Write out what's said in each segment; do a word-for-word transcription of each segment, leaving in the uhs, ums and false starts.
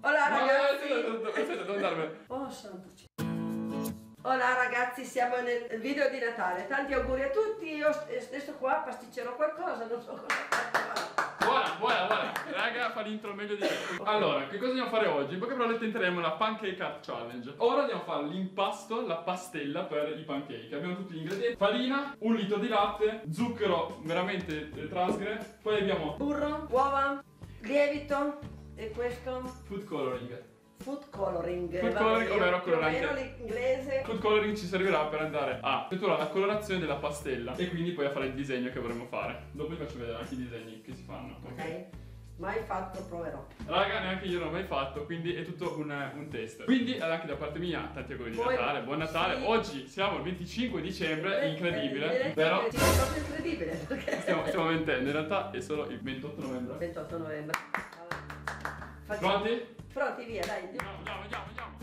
Hola ragazzi. Aspetta, devo andarmene. Oh santo cielo. Hola ragazzi, siamo nel video di Natale. Tanti auguri a tutti. Io adesso qua pasticcerò qualcosa, non so cosa. Buona, buona, buona. Raga, fa l'intro meglio di me. Allora, che cosa andiamo a fare oggi? In poche parole tenteremo la Pancake Art Challenge. Ora andiamo a fare l'impasto, la pastella per i pancake. Abbiamo tutti gli ingredienti: farina, un litro di latte, zucchero veramente eh, trasgre. Poi abbiamo Burro, uova, lievito e questo food coloring. food coloring. Food coloring, ovvero colorante. Più o meno l'inglese. Food coloring ci servirà per andare a effettuare la colorazione della pastella e quindi poi a fare il disegno che vorremmo fare. Dopo vi faccio vedere anche i disegni che si fanno. Ok, okay. Mai fatto, proverò. Raga, neanche io non l'ho mai fatto, quindi è tutto un, un test. Quindi anche da parte mia, tanti auguri di Natale, buon Natale. Sì. Oggi siamo il venticinque dicembre, è incredibile, vero? Sì, è proprio incredibile perché stiamo, stiamo mentendo, in realtà è solo il ventotto novembre. ventotto novembre. Facciamo... Pronti? Pronti, via, dai. Andiamo, andiamo, andiamo, andiamo.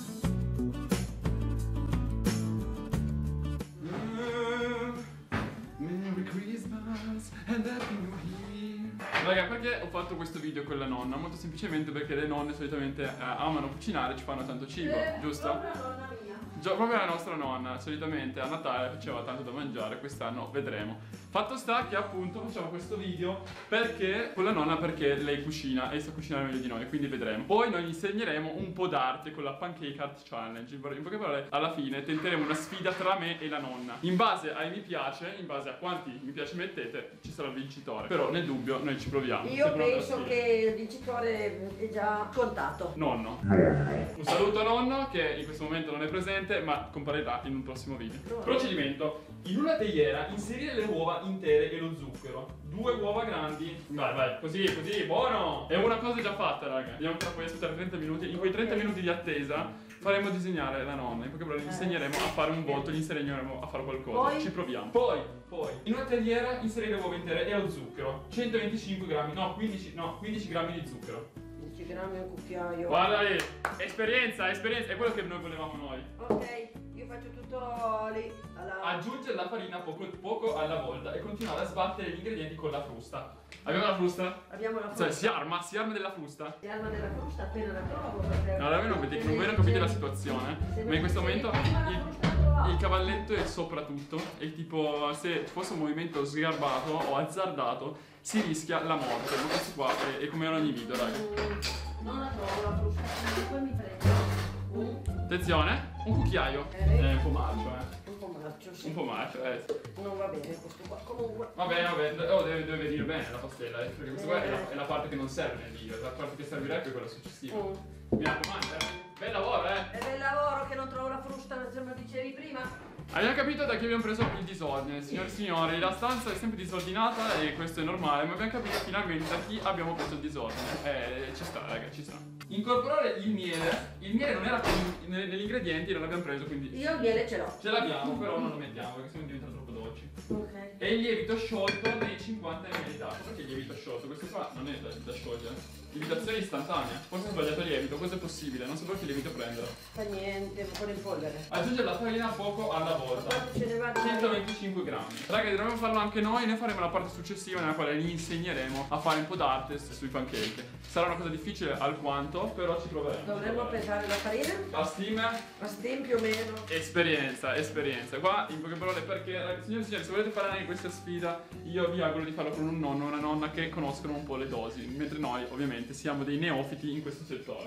Merry Christmas and Happy New Year. Raga, perché ho fatto questo video con la nonna? Molto semplicemente perché le nonne solitamente eh, amano cucinare, ci fanno tanto cibo, eh, giusto? Proprio la nonna mia. Gio proprio la nostra nonna, solitamente a Natale faceva tanto da mangiare, quest'anno vedremo. Fatto sta che appunto facciamo questo video perché con la nonna, perché lei cucina e sa cucinare meglio di noi, quindi vedremo. Poi noi gli insegneremo un po' d'arte con la Pancake Art Challenge. In poche parole, alla fine tenteremo una sfida tra me e la nonna. In base ai mi piace, in base a quanti mi piace mettete, ci sarà il vincitore. Però nel dubbio noi ci proviamo. Io penso che il vincitore è già contato. Nonno. Un saluto a nonno che in questo momento non è presente, ma comparirà in un prossimo video. Pronto. Procedimento: in una teiera inserire le uova intere e lo zucchero. Due uova grandi. Vai, vai, così, così, buono. È una cosa già fatta, raga. Andiamo tra poi aspettare trenta minuti. In quei trenta minuti di attesa faremo disegnare la nonna. In poche parole gli insegneremo a fare un volto, gli insegneremo a fare qualcosa. Poi? Ci proviamo. Poi, poi, in una teiera inserire le uova intere e lo zucchero. centoventicinque grammi, no, quindici, no, quindici grammi di zucchero. quindici grammi un cucchiaio. Guarda lì, esperienza, esperienza, è quello che noi volevamo noi. Ok, io faccio tutto lì alla... Aggiungere la farina poco, poco alla volta e continuare a sbattere gli ingredienti con la frusta. Abbiamo la frusta? Abbiamo la frusta. Cioè, si arma, si arma della frusta? Si arma della frusta appena la trovo perché... Allora voi non vedete, non voi non capite la situazione, ma in questo momento il, il cavalletto è sopra tutto e tipo se fosse un movimento sgarbato o azzardato si rischia la morte. Ma questo qua è, è come in ogni video, raga. Mm, non la trovo la frusta, poi mi prendo. Mm. Attenzione, un cucchiaio. Eh. È un po' marcio, eh. Un po' marcio, sì. Un po' marcio, eh. Non va bene questo qua, comunque. Va bene, va bene, oh, deve, deve venire bene la pastella, eh, perché questa qua è la, è la parte che non serve nel video, la parte che servirà è quella successiva. Mm. Mi raccomando, eh. Bel lavoro, eh. È bel lavoro che non trovo la frusta, se me lo dicevi prima. Abbiamo capito da chi abbiamo preso il disordine, signore e signori. La stanza è sempre disordinata e questo è normale, ma abbiamo capito finalmente da chi abbiamo preso il disordine. Eh, ci sta, raga, ci sta. Incorporare il miele. Il miele non era negli ingredienti, non l'abbiamo preso, quindi... Io il miele ce l'ho. Ce l'abbiamo, però non lo mettiamo perché sennò diventa troppo dolci. Ok. E il lievito sciolto nei cinquanta millilitri d'acqua. Perché il lievito sciolto? Questo qua non è da, da sciogliere. Lievitazione istantanea. Forse ho sbagliato il lievito, cosa è possibile? Non sapevo che lievito prendere. Fa niente, ma con il polvere. Aggiungere la farina poco alla volta. Quanto ce ne va? centoventicinque grammi. Raga, dovremmo farlo anche noi. Noi faremo la parte successiva nella quale gli insegneremo a fare un po' d'arte sui pancake. Sarà una cosa difficile alquanto, però ci proveremo. Dovremmo pesare la farina? A stima? A steam più o meno. Esperienza, esperienza. Qua in poche parole perché, ragazzi, signori e signori, se volete fare anche questa sfida, io vi auguro di farlo con un nonno o una nonna che conoscono un po' le dosi. Mentre noi, ovviamente, siamo dei neofiti in questo settore.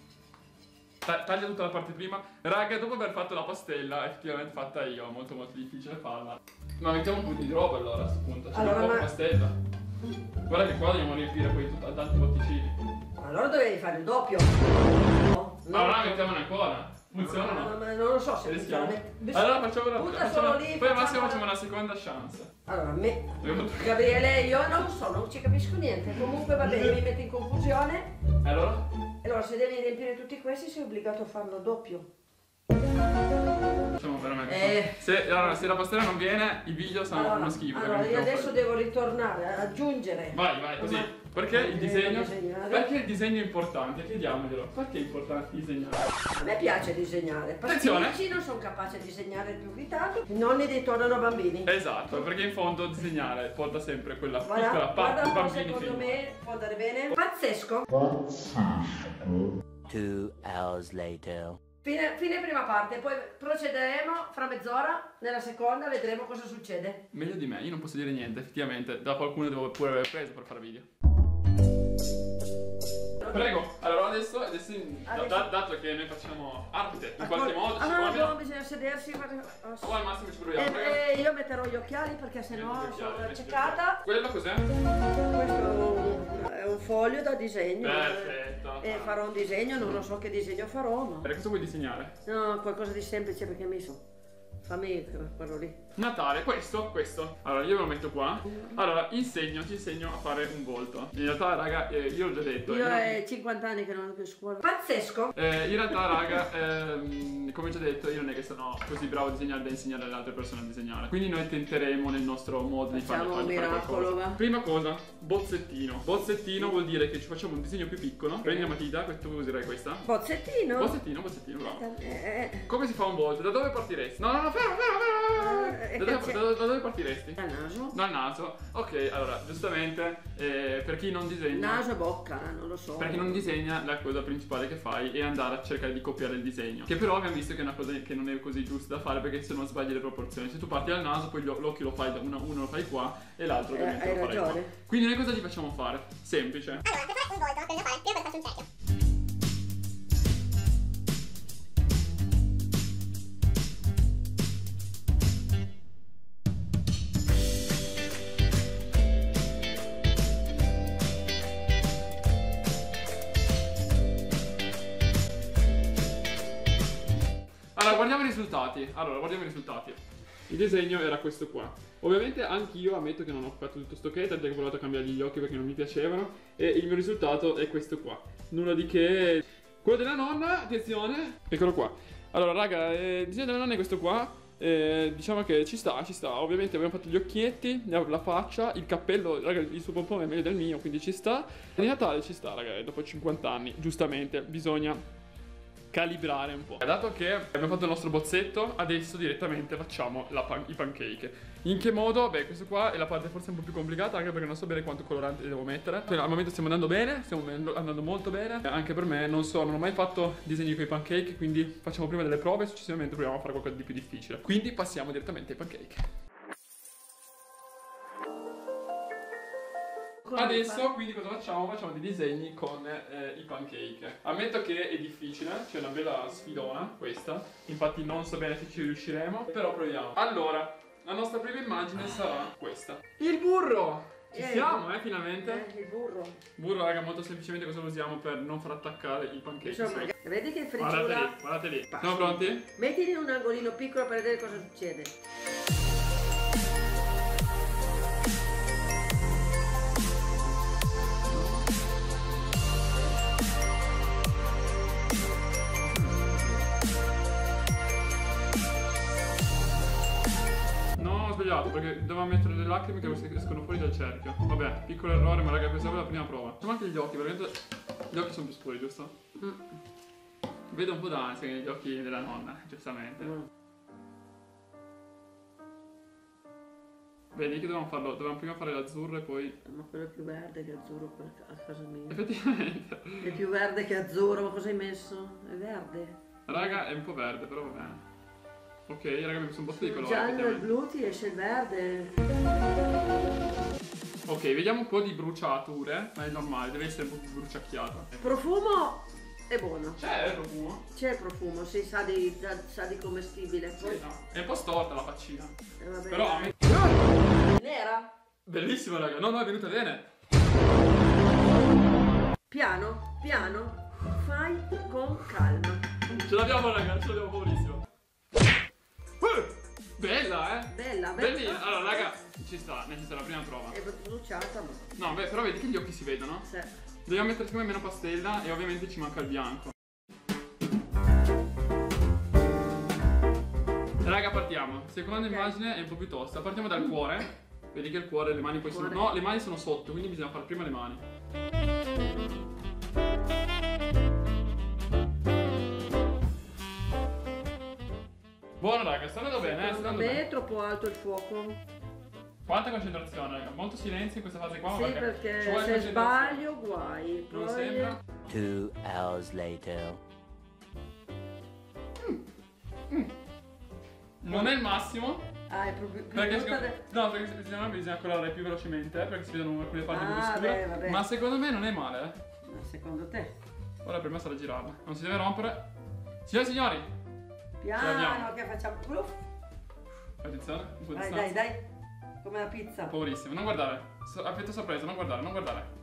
Taglia tutta la parte prima. Raga, dopo aver fatto la pastella, effettivamente fatta io, molto molto difficile farla. Ma mettiamo un po' di roba allora a questo punto. C'è allora, un po' ma... di pastella. Guarda che qua dobbiamo riempire poi tutta, tanti botticini. Allora dovevi fare il doppio. No, ma allora mettiamone ancora. Funziona o no? No, ma non lo so se rischiamo. funziona. Allora facciamo una butta facciamo, solo lì. poi al massimo facciamo... facciamo una seconda chance. Allora, me, Gabriele, io non so, non ci capisco niente. Comunque va bene, mi metti in confusione. E allora? Allora, se devi riempire tutti questi sei obbligato a farlo doppio. Facciamo veramente. Eh. Se, allora, se la pastella non viene, i video saranno allora, uno schifo. Allora, io adesso fare. devo ritornare a aggiungere. Vai, vai, così. Ma... Perché il disegno? Disegnare. Perché il disegno è importante? Chiediamoglielo. Perché è importante disegnare? A me piace disegnare. Attenzione. Pasticci non sono capace di disegnare più di tanto. I nonni dei tornano bambini. Esatto, perché in fondo disegnare porta sempre quella Guarda, piccola guarda parte un po', bambini secondo figli. me può andare bene. Pazzesco. Two hours later. Fine, fine prima parte, poi procederemo fra mezz'ora nella seconda, vedremo cosa succede. Meglio di me, io non posso dire niente, effettivamente. Da qualcuno devo pure aver preso per fare video. Prego, allora adesso, adesso, Adesso. da- dato che noi facciamo arte, in qualche modo ci Ah, proviamo. no, bisogna sedersi. fare- O al massimo ci proviamo, prego. E, e io metterò gli occhiali perché sennò Metti gli occhiali, sono metti gli accecata. Quello cos'è? Questo è un, è un foglio da disegno. Perfetto. E farò un disegno, non lo so che disegno farò, ma... Allora, cosa vuoi disegnare? No, qualcosa di semplice perché mi so. Fammi quello lì. Natale, questo, questo. Allora, io ve lo metto qua. Allora, insegno, ti insegno a fare un volto. In realtà, raga, eh, io l'ho già detto. Io io- è cinquanta anni che non vado più a scuola. Pazzesco! Eh, in realtà, raga, ehm, come già detto, io non è che sono così bravo a disegnare da insegnare alle altre persone a disegnare. Quindi noi tenteremo nel nostro modo di fare, Facciamo un fare, fare miracolo, qualcosa. va. Prima cosa, bozzettino. Bozzettino vuol dire che ci facciamo un disegno più piccolo. Prendi la matita, questo userai questa. Bozzettino? Bozzettino, bozzettino, bravo. Eh, eh, Come si fa un volto? Da dove partiresti? No, no, no, fermo, fermo, fermo. Eh, Da dove, c'è- da dove- da dove partiresti? Dal naso? Dal naso. Ok, allora, giustamente, eh, per chi non disegna... Naso e bocca, non lo so. Per chi non disegna, la cosa principale che fai è andare a cercare di copiare il disegno. Che però abbiamo visto che è una cosa che non è così giusta da fare, perché se no sbagli le proporzioni. Se tu parti dal naso, poi l'o- l'occhio lo fai da uno, uno lo fai qua e l'altro Eh, ovviamente hai lo farai qua. ragione. Quindi noi cosa gli facciamo fare? Semplice. Allora, per fare un volto, bisogna fare prima cosa faccio un cerchio. Allora, guardiamo i risultati. Allora, guardiamo i risultati. Il disegno era questo qua. Ovviamente anch'io ammetto che non ho fatto tutto sto che, tant'è che ho provato a cambiargli gli occhi perché non mi piacevano. E il mio risultato è questo qua. Nulla di che. Quello della nonna, attenzione. Eccolo qua. Allora, raga, eh, il disegno della nonna è questo qua. Eh, diciamo che ci sta, ci sta. Ovviamente abbiamo fatto gli occhietti, la, la faccia, il cappello. Raga, il suo pompone è meglio del mio, quindi ci sta. E di Natale ci sta, raga, dopo cinquanta anni. Giustamente, bisogna calibrare un po'. Dato che abbiamo fatto il nostro bozzetto, adesso direttamente facciamo la pan- i pancake. In che modo? Beh, questo qua è la parte forse un po' più complicata, anche perché non so bene quanto colorante devo mettere. Cioè, al momento stiamo andando bene, stiamo andando molto bene. Anche per me, non so, non ho mai fatto disegni con i pancake, quindi facciamo prima delle prove e successivamente proviamo a fare qualcosa di più difficile. Quindi passiamo direttamente ai pancake. Adesso quindi cosa facciamo? Facciamo dei disegni con eh, i pancake. Ammetto che è difficile, c'è una bella sfidona questa. Infatti non so bene se ci riusciremo, però proviamo. Allora, la nostra prima immagine sarà questa. Il burro! Ci Eh, siamo, eh, finalmente. Eh, il burro. Burro, raga, molto semplicemente cosa lo usiamo per non far attaccare i pancake. Insomma, vedi che Guardate lì, frittura. guardate lì. Passi. Siamo pronti? Mettili in un angolino piccolo per vedere cosa succede. No, ho sbagliato perché dovevamo mettere le lacrime che escono fuori dal cerchio. Vabbè, piccolo errore, ma raga, questa è la prima prova. Facciamo anche gli occhi, perché gli occhi sono più scuri, giusto? Mm. Vedo un po' d'ansia negli occhi della nonna, giustamente. Mm. Vedi che dovevamo farlo, dovevamo prima fare l'azzurro e poi... Ma quello è più verde che azzurro quel ca- a casa mia. Effettivamente. È più verde che azzurro, ma cosa hai messo? È verde. Raga, è un po' verde, però va bene. Ok, raga, mi sono un po' di Il colore. giallo e il effettivamente. blu ti esce il verde. Ok, vediamo un po' di bruciature, ma è normale, deve essere un po' più bruciacchiato. Ecco. Profumo è buono. C'è il profumo? C'è il profumo, si sa di, sa, sa di commestibile. Sì, no. È un po' storta la faccina. Eh, vabbè, Però a dai. me... Nera? Bellissimo, raga. No, no, è venuta bene. Piano, piano, fai con calma. Ce l'abbiamo, raga, ce l'abbiamo favorissimo. Uh, bella, eh? Bella, bella. Bellina. Allora, raga, ci sta, nel senso è la prima prova. È bruciata, ma... No, beh, però vedi che gli occhi si vedono. Sì. Dobbiamo mettere secondo me meno pastella e ovviamente ci manca il bianco. Raga, partiamo. Seconda Ok. immagine è un po' più tosta. Partiamo dal cuore. Vedi che il cuore, le mani poi sono... Cuore. No, le mani sono sotto, quindi bisogna fare prima le mani. Buono raga, sta andando bene, eh? Sta Secondo andando me bene. è troppo alto il fuoco. Quanta concentrazione, raga. Molto silenzio in questa fase qua. Sì, perché, perché ci vuole se concentrazione. sbaglio guai. Non Poi- sembra? Two hours later. Non è il massimo. Ah, è proprio più Perché, brutta secondo- de- no, perché bisogna, bisogna colorare più velocemente, eh, perché si vedono alcune parti Ah, più scure. beh, vabbè. Ma secondo me non è male, eh. Ma secondo te? Ora per me sarà girarla. Non si deve rompere. Signore e signori, Piano, abbiamo. che facciamo? Pluff. attenzione, un po' di Dai, distanza. dai, dai. Come la pizza. Paurissimo, non guardare. So- effetto sorpresa, non guardare, non guardare.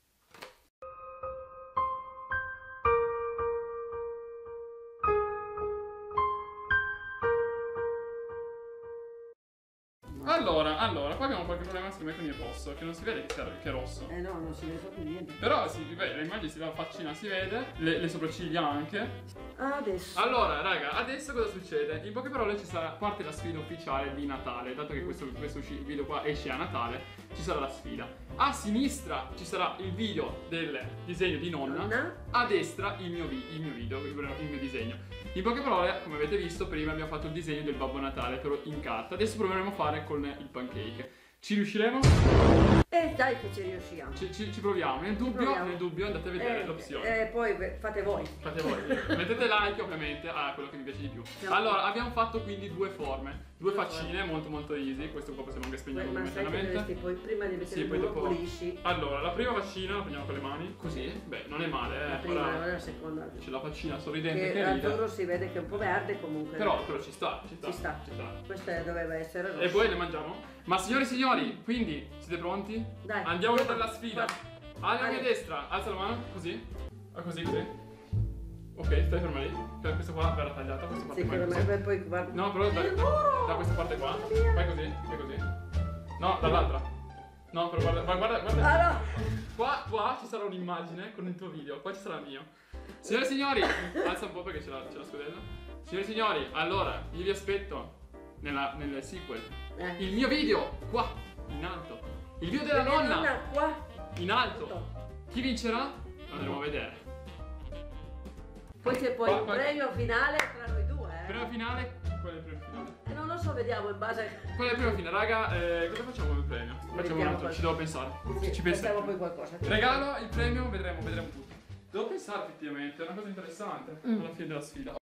Allora, allora, qua abbiamo qualche problema secondo me con il rosso, che non si vede che sia- che è rosso. Eh no, non si vede proprio niente. Però si vede, le immagini si vede, la faccina si vede, le, le sopracciglia anche. Ah, adesso. Allora, raga, adesso cosa succede? In poche parole ci sarà parte la sfida ufficiale di Natale. Dato che questo, questo usci- video qua esce a Natale, ci sarà la sfida. A sinistra ci sarà il video del disegno di nonna. Nonna. A destra il mio, vi- il mio video, il il mio disegno. In poche parole, come avete visto, prima abbiamo fatto il disegno del Babbo Natale, però in carta. Adesso proveremo a fare con il pancake. Ci riusciremo? Eh dai che ci riusciamo. Ci, ci- ci proviamo. Nel dubbio, proviamo. nel dubbio andate a vedere Eh, le opzioni. eh, poi ve- fate voi. Fate voi. Mettete like ovviamente a quello che vi piace di più. Siamo- Allora, abbiamo fatto quindi due forme, due Due faccine molto molto easy. Questo qua possiamo anche spegnere Ma sai che momentaneamente. dovresti poi prima di mettere Sì, il poi burro dopo. pulisci. Allora, la prima faccina la prendiamo con le mani, così. Beh, non è male, La eh. prima Ora e la seconda. c'è la faccina sorridente Che che ride. l'azzurro si vede che è un po' verde comunque. Però, però ci sta, ci sta. Ci sta. Ci sta. Questa doveva essere rossa. E poi le mangiamo? Ma signori e signori, quindi siete pronti? Dai. Andiamo a vedere la sfida. Guarda. Alla mia Vai. destra, alza la mano, così. Ah, così, così. Ok, stai ferma lì. Per questa qua verrà tagliata, questa parte Sì, qua che è ma- così. ma poi guarda. No, però da, Il da, muro! da questa parte qua. Mamma mia. Fai così, fai così. No, dall'altra. No, però guarda, guarda, guarda. Ah no! Qua, qua ci sarà un'immagine con il tuo video, qua ci sarà il mio. Signore e signori, alza un po' perché c'è la, c'è la scudella. Signore e signori, allora, io vi aspetto nella, nel sequel. Eh. Il mio video, qua, in alto. Il video della La mia nonna, qua. in alto. Chi vincerà? Lo andremo a vedere. Poi c'è poi Qua- il qua- premio finale tra noi due. Eh. Prima finale, qual è il premio finale? E non lo so, vediamo in base a... Qual è il premio finale? Raga, eh, cosa facciamo come premio? Facciamo un Mettiamo altro, qual- ci devo pensare. Sì, ci pensiamo pensiamo. poi qualcosa. Regalo, il premio, vedremo, vedremo tutto. Devo pensare effettivamente, è una cosa interessante alla fine della sfida.